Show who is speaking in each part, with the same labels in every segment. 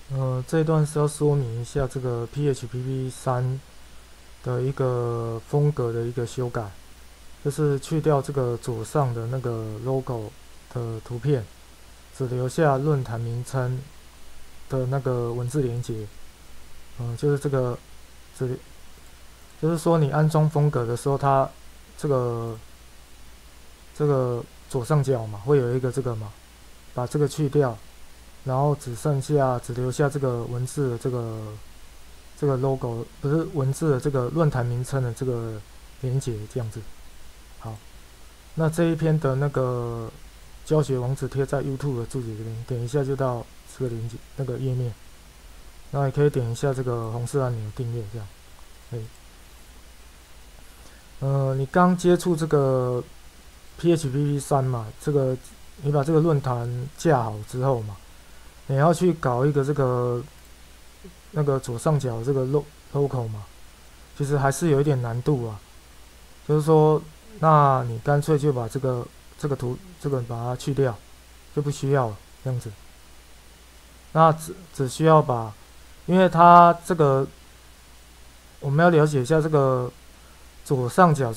Speaker 1: 这一段是要说明一下这个 PHP 3的一个风格的一个修改，就是去掉这个左上的那个 logo 的图片，只留下论坛名称的那个文字连接。就是这个，只就是说你安装风格的时候，它这个这个左上角嘛，会有一个这个嘛，把这个去掉，然后只留下这个文字的这个 logo， 不是文字的这个论坛名称的这个连接这样子。好，那这一篇的那个教学网址贴在 YouTube 的注解这边，点一下就到这个连接那个页面。然后也可以点一下这个红色按钮订阅，这样。你刚接触这个 PHP 3嘛，这个你把这个论坛架好之后嘛，你要去搞一个这个那个左上角这个 logo 嘛，其实还是有一点难度啊。就是说，那你干脆就把这个图把它去掉，就不需要了，这样子。那只需要把，因为它这个我们要了解一下这个左上角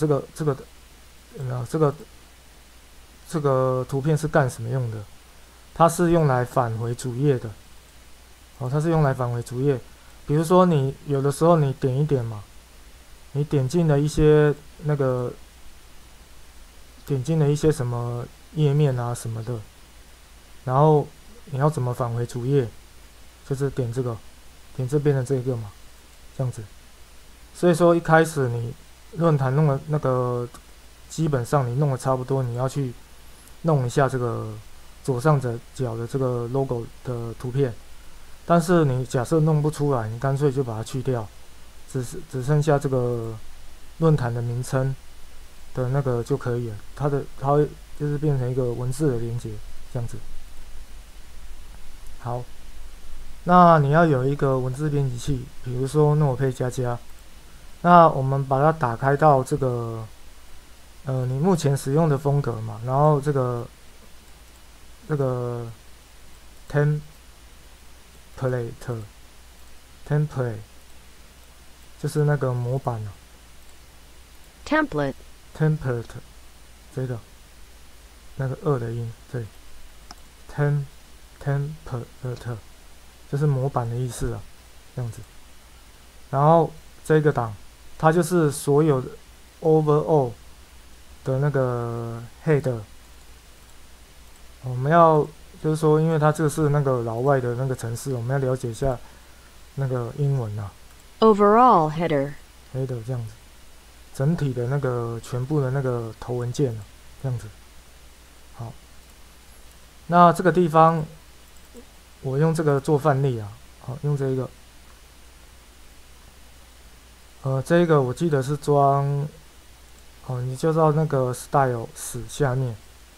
Speaker 1: 这个图片是干什么用的？它是用来返回主页的。它是用来返回主页。比如说你有的时候你点一点嘛，你点进了一些什么页面啊什么的，然后你要怎么返回主页？就是点这边的这个嘛，这样子。所以说一开始你论坛弄的那个，基本上你弄的差不多，你要去弄一下这个左上角的这个 logo 的图片。但是你假设弄不出来，你干脆就把它去掉，只剩下这个论坛的名称的那个就可以了。它会就是变成一个文字的连接，这样子。好，那你要有一个文字编辑器，比如说Notepad++。那我们把它打开到这个你目前使用的风格嘛，然后这个template 就是那个模板啊
Speaker 2: template
Speaker 1: 这个那个2的音，对，template 就是模板的意思啊，这样子。然后这个档它就是所有的 overall 的那个 header。我们要就是说，因为它这个是那个老外的那个程式，我们要了解一下那个英文啊。
Speaker 2: overall header
Speaker 1: 这样子，整体的那个全部的那个头文件啊，这样子。好，那这个地方我用这个做范例啊，好，用这个。这个我记得是装，你就到那个 styles 下面，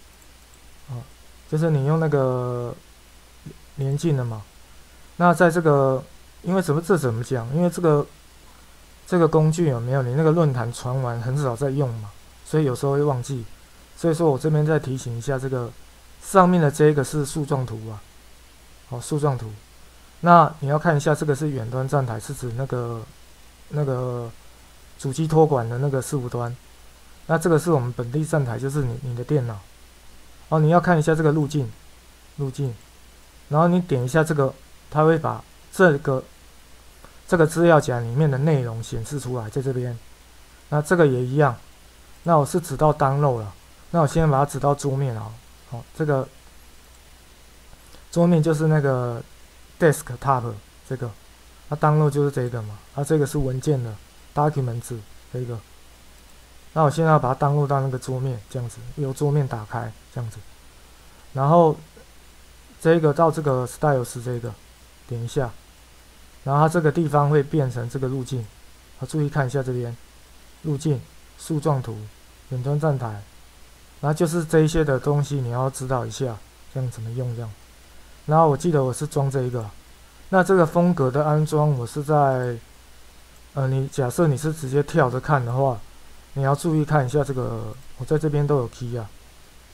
Speaker 1: 就是你用那个连进的嘛。那在这个，因为怎么讲？因为这个工具有没有你那个论坛传完很少在用嘛，所以有时候会忘记。所以说我这边再提醒一下，这个上面的这个是树状图啊，树状图。那你要看一下，这个是远端站台，是指那个主机托管的那个伺服端。那这个是我们本地站台，就是你的电脑。你要看一下这个路径，然后你点一下这个，它会把这个资料夹里面的内容显示出来，在这边。那这个也一样。那我是指到 download 了，那我先把它指到桌面啊。这个桌面就是那个 desktop 这个，那 download 就是这个嘛。这个是文件的 documents 这个。那我现在要把它 download 到那个桌面，这样子，由桌面打开，这样子。然后这个到这个 styles 这个，点一下，然后它这个地方会变成这个路径。注意看一下这边，路径、树状图、远端站台，然后就是这一些的东西你要知道一下，这样怎么用这样。然后我记得我是装这一个，那这个风格的安装我是在，你假设你是直接跳着看的话。你要注意看一下这个，我在这边都有 key 啊，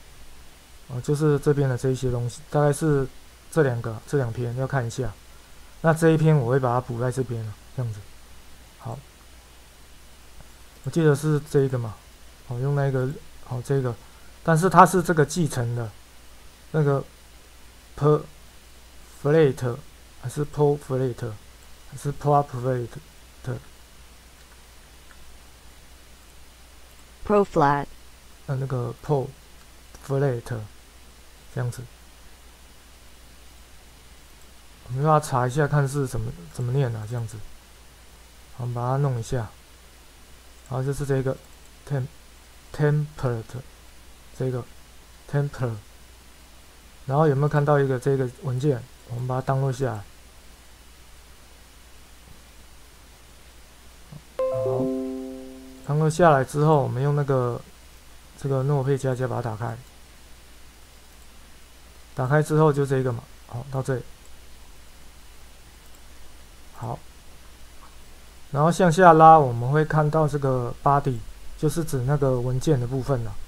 Speaker 1: 就是这边的这一些东西，大概是这两篇要看一下。 那这一篇我会把它补在这边了，这样子。好，我记得是这个嘛，好，用那个，好这个，但是它是这个继承的，那个 per flat 还是 pro flat 还是 prop flat
Speaker 2: Pro flat.
Speaker 1: 那个 pro flat 这样子。我们要查一下看是怎么念啊，这样子。我们把它弄一下，然后就是这个 template 这个 template， 然后有没有看到一个这个文件？我们把它download下来。好，download下来之后，我们用那个这个诺配加加把它打开。打开之后就这个嘛，好，到这里。好，然后向下拉，我们会看到这个 body， 就是指那个文件的部分了。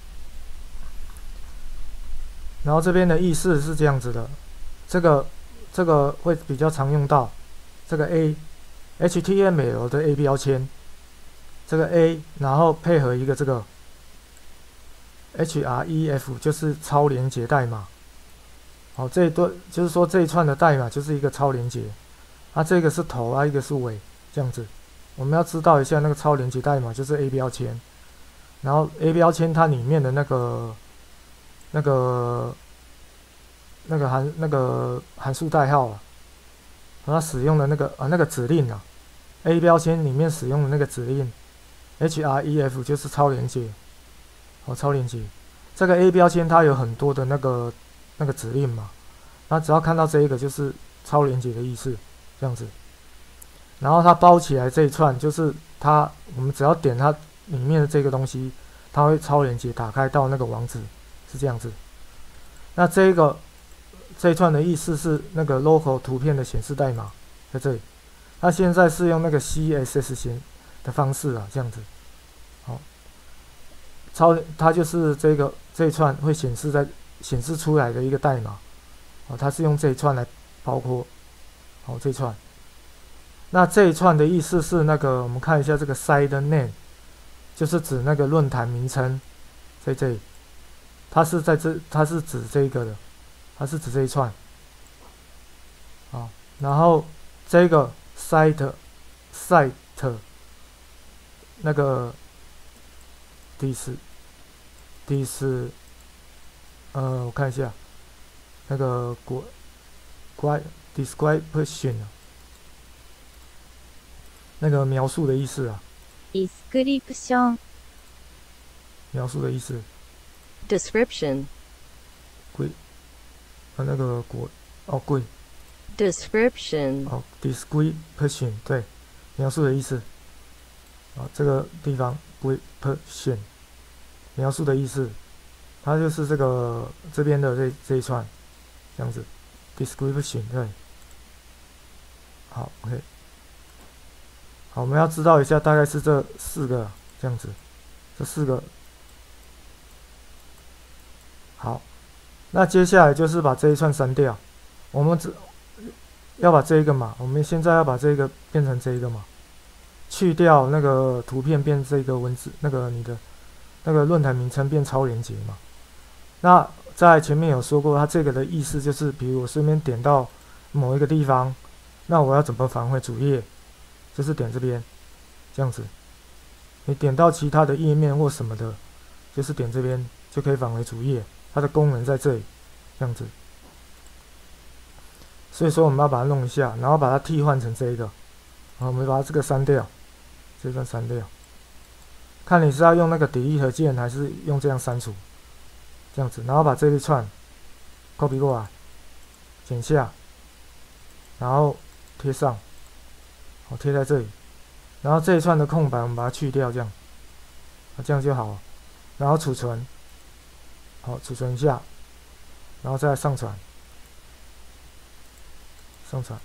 Speaker 1: 然后这边的意思是这样子的，这个会比较常用到这个 HTML 的 A 标签，这个 A， 然后配合一个这个 href， 就是超连结代码。好，这一段就是说这一串的代码就是一个超连结。这个是头啊，一个是尾，这样子。我们要知道一下那个超连结代码就是 A 标签，然后 A 标签它里面的那个函数代号啊，它使用的那个指令啊 ，A 标签里面使用的那个指令 href 就是超连结，超连结。这个 A 标签它有很多的那个指令嘛，那只要看到这一个就是超连结的意思。这样子，然后它包起来这一串就是我们只要点它里面的这个东西，它会超连结打开到那个网址，是这样子。那这一串的意思是那个 local 图片的显示代码在这里，它现在是用那个 CSS 的方式啊，这样子。好，它就是这一串会显示出来的一个代码，它是用这一串来包括。好，这一串，那这一串的意思是那个，我们看一下这个 site name， 就是指那个论坛名称，在这里，它是指这个的，它是指这一串。好，然后这个 site 那个 我看一下那个description 那个描述的意思啊。
Speaker 2: description
Speaker 1: 描述的意思。
Speaker 2: description
Speaker 1: 那个贵
Speaker 2: description
Speaker 1: description 对，描述的意思。这个地方 description 描述的意思，它就是这边的这一串这样子。description 对，好 ，OK， 好，我们要知道一下，大概是这4个这样子，这4个。好，那接下来就是把这一串删掉，我们要把这一个嘛，我们现在要把这个变成这一个嘛，去掉那个图片变这个文字，你的那个论坛名称变超连结嘛，那。在前面有说过，它这个的意思就是，比如我顺便点到某一个地方，那我要怎么返回主页？就是点这边，这样子。你点到其他的页面或什么的，就是点这边就可以返回主页。它的功能在这里，这样子。所以说我们要把它弄一下，然后把它替换成这一个。好，我们把这个删掉，这段删掉。看你是要用那个 delete 键，还是用这样删除。这样子，然后把这一串 copy 过来，剪下，然后贴上，好，贴在这里。然后这一串的空白我们把它去掉，这样，这样就好了。然后储存，好，储存一下，然后再上传，上传。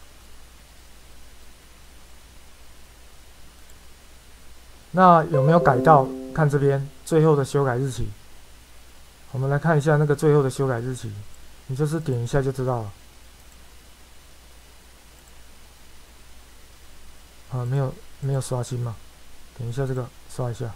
Speaker 1: 那有没有改到？看这边最后的修改日期。我们来看一下那个最后的修改日期，你就是点一下就知道了。 没有刷新嘛？点一下这个，刷一下。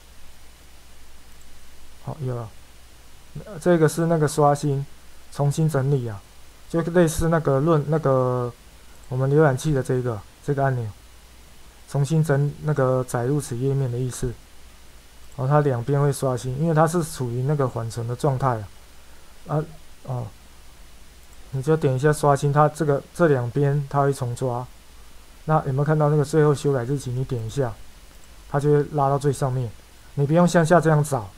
Speaker 1: 好，有了。这个是那个刷新，重新整理啊，就类似那个我们浏览器的这个按钮，重新载入此页面的意思。它两边会刷新，因为它是处于那个缓存的状态你就点一下刷新，它这两边它会重抓。那有没有看到那个最后修改日期？你点一下，它就会拉到最上面，你不用向下这样找。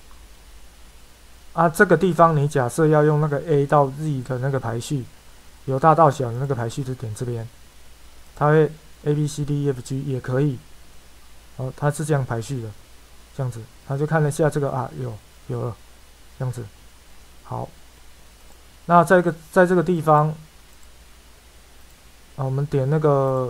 Speaker 1: 这个地方你假设要用那个 A 到 Z 的那个排序，由大到小的那个排序，就点这边，它会 A B C D E F G 也可以。它是这样排序的，这样子，它就看了一下这个有了，这样子。好，那在这个地方，我们点那个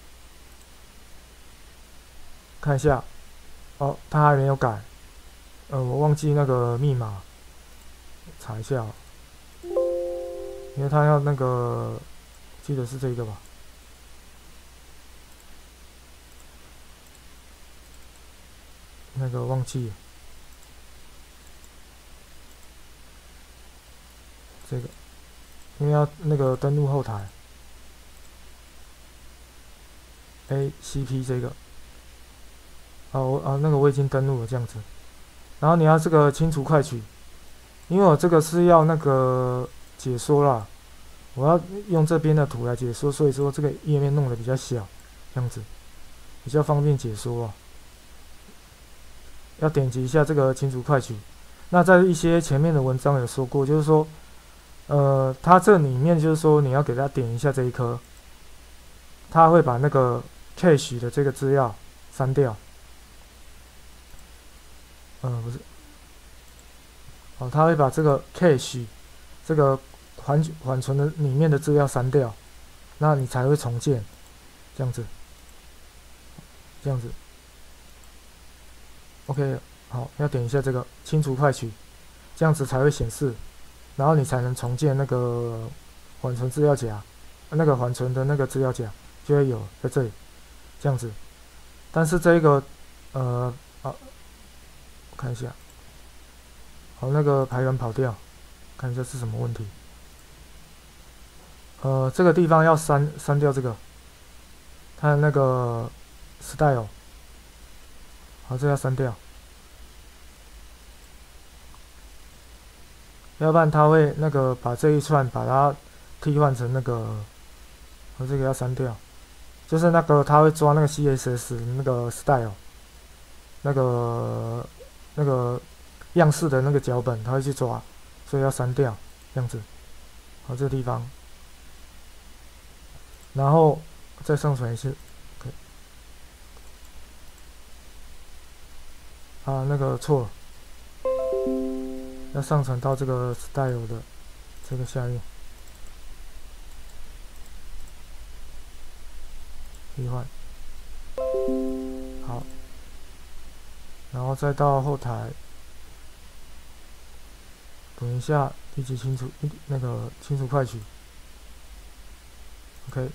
Speaker 1: 看一下，它还没有改，我忘记那个密码。查一下，因为他要那个，记得是这个吧？那个忘记了，这个，因为要那个登录后台 ，ACP 这个，那个我已经登录了，这样子。然后你要这个清除快取。因为我这个是要那个解说啦，我要用这边的图来解说，所以说这个页面弄得比较小，这样子比较方便解说啊。要点击一下这个清除快取。那在一些前面的文章有说过，就是说，它这里面就是说你要给它点一下这一颗，它会把那个 cache 的这个资料删掉。不是。它会把这个 cache 这个缓存的里面的资料删掉，那你才会重建，这样子，OK， 好，要点一下这个清除快取，这样子才会显示，然后你才能重建那个缓存资料夹，那个缓存的那个资料夹就会有在这里，这样子，但是这个我看一下。好，那个排源跑掉，看一下是什么问题。这个地方要删掉这个，它那个 style， 好，这要删掉，要不然它会那个把这一串把它替换成那个，这个要删掉，就是那个它会抓那个 CSS 那个 style， 那个。样式的那个脚本，它会去抓，所以要删掉，这样子。好，这个地方，然后再上传一次。那个错了，要上传到这个 style 的这个下面，替换。好，然后再到后台。等一下，立即清除那个清除快取。OK，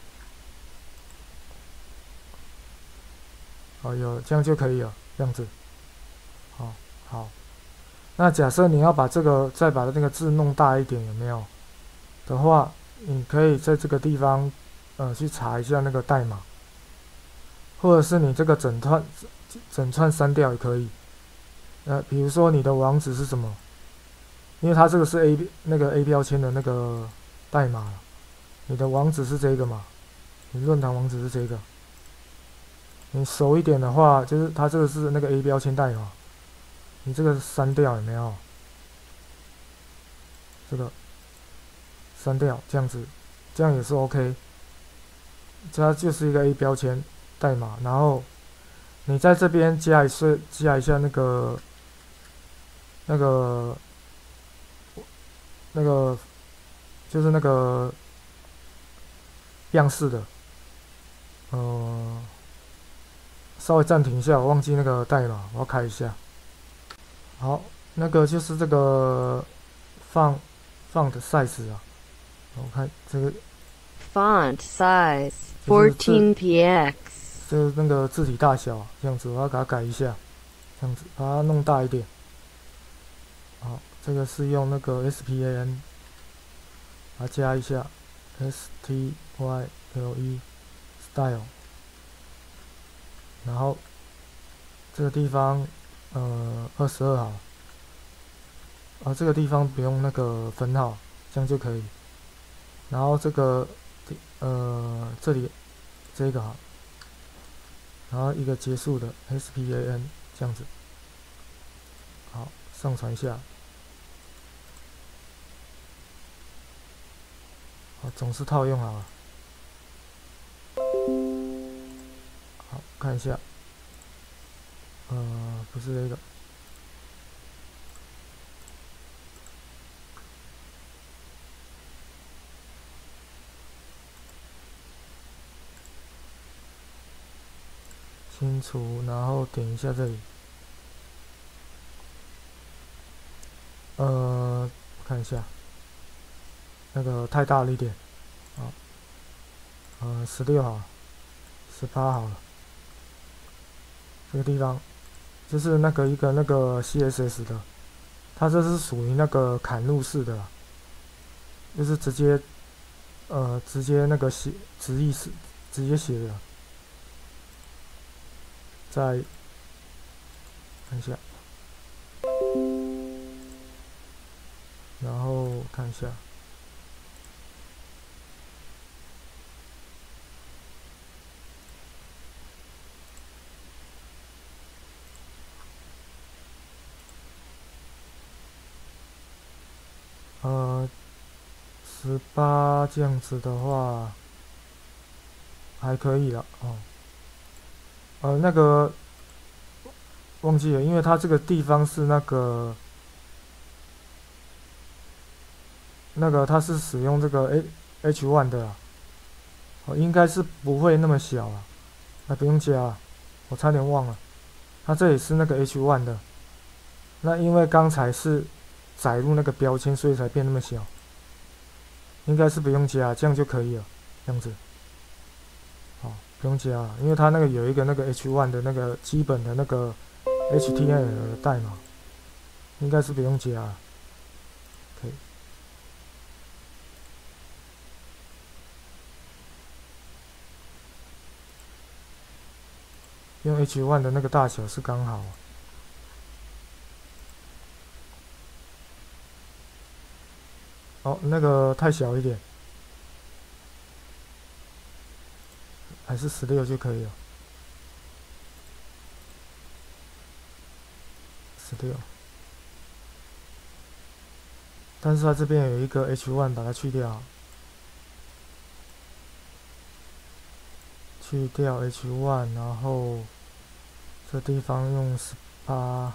Speaker 1: 有这样就可以了，这样子。好。那假设你要把这个再把那个字弄大一点，有没有？的话，你可以在这个地方去查一下那个代码，或者是你这个整串删掉也可以。比如说你的网址是什么？因为它这个是 A 标签的那个代码，你的网址是这个嘛？你论坛网址是这个。你熟一点的话，就是它这个是那个 A 标签代码，你这个删掉有没有？这个删掉，这样子，这样也是 OK。它就是一个 A 标签代码，然后你在这边加一下那个就是那个样式的，稍微暂停一下，我忘记那个代码，我要开一下。好，那个就是这个font size 啊，我看这个
Speaker 2: Font size
Speaker 1: 就是这
Speaker 2: 14px.
Speaker 1: 这那个字体大小这样子，我要给它改一下，这样子把它弄大一点。好，这个是用那个 SPAN， 把它加一下 STYLE style， 然后这个地方22号，这个地方不用那个分号，这样就可以。然后这个这里这个好，然后一个结束的 SPAN 这样子，好，上传一下。好，总是套用好了。好，看一下，不是这个。清除，然后点一下这里，看一下，那个太大了一点，好，16好了，18好了，这个地方，这是那个一个那个 CSS 的，它这是属于那个砍入式的啦，就是直接那个写直译式，直接写的，再看一下。然后看一下，18这样子的话还可以了哦。那个忘记了，因为它这个地方是那个它是使用这个 H1 的啦，应该是不会那么小啊，那不用加啊，我差点忘了，它这里是那个 H1 的，那因为刚才是载入那个标签，所以才变那么小，应该是不用加，这样就可以了，这样子，好，不用加了，因为它那个有一个那个 H1 的那个基本的那个 HTML 的代码，应该是不用加了，可以。用 H1 的那个大小是刚好。哦，那个太小一点，还是16就可以了。16，但是它这边有一个 H1，把它去掉，去掉 H1，然后这地方用18。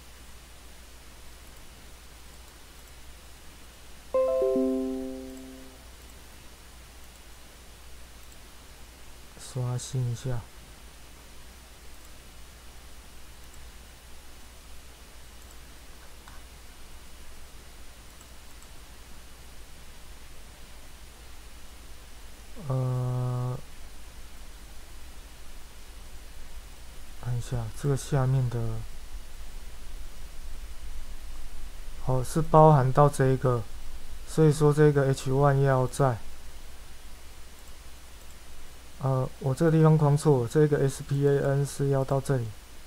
Speaker 1: 刷新一下，看一下这个下面的，是包含到这一个，所以说这个 H1 要在，我这个地方框错了，这个 SPAN 是要到这里，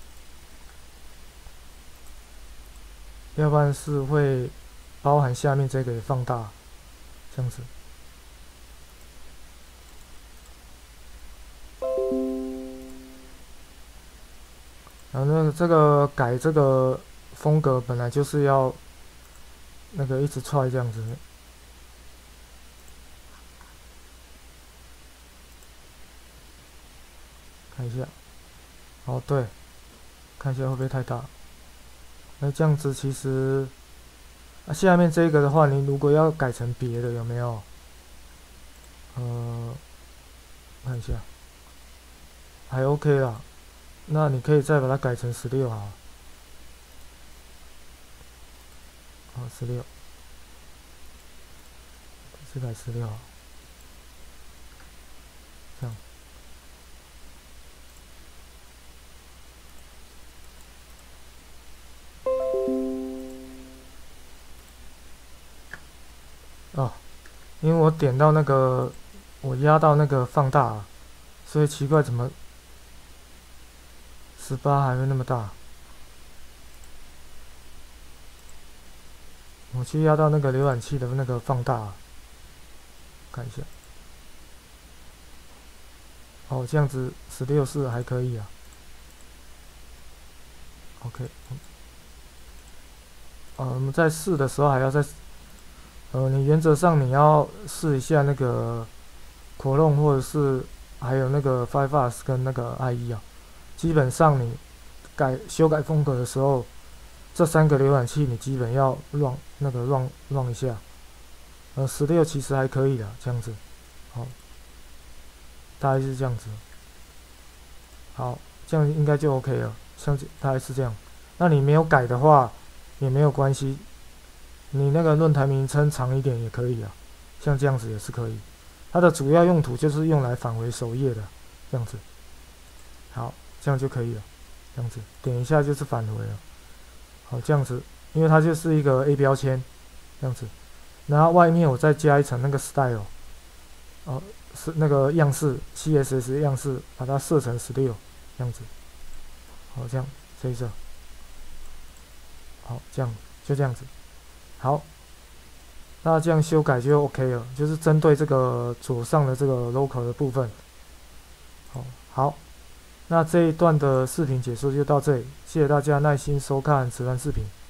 Speaker 1: 要不然是会包含下面这个也放大，这样子。然后那个这个改这个风格本来就是要那个一直踹这样子，看一下，哦对，看一下会不会太大？那这样子其实，下面这个的话，你如果要改成别的有没有？看一下，还 OK 啦。那你可以再把它改成16好了。16，是改16好。 这样。哦，因为我点到那个，我压到那个放大啊，所以奇怪怎么18还会那么大？我去压到那个浏览器的那个放大啊，看一下。哦，这样子16是还可以啊。OK，我们在试的时候还要再，你原则上你要试一下那个 Chrome 或者是还有那个 Firefox 跟那个 IE 啊。基本上你修改风格的时候，这3个浏览器你基本要 run 一下。16其实还可以的，这样子。好，大概是这样子。好，这样应该就 OK 了，像大概是这样。那你没有改的话也没有关系，你那个论坛名称长一点也可以啊，像这样子也是可以。它的主要用途就是用来返回首页的，这样子。好，这样就可以了，这样子点一下就是返回了。好，这样子，因为它就是一个 A 标签，这样子。然后外面我再加一层那个 style， 是那个样式 CSS 样式，把它设成16，这样子。好，这样这一色。好，这样就这样子。好，那这样修改就 OK 了，就是针对这个左上的这个 local 的部分。好，那这一段的视频解说就到这里，谢谢大家耐心收看此段视频。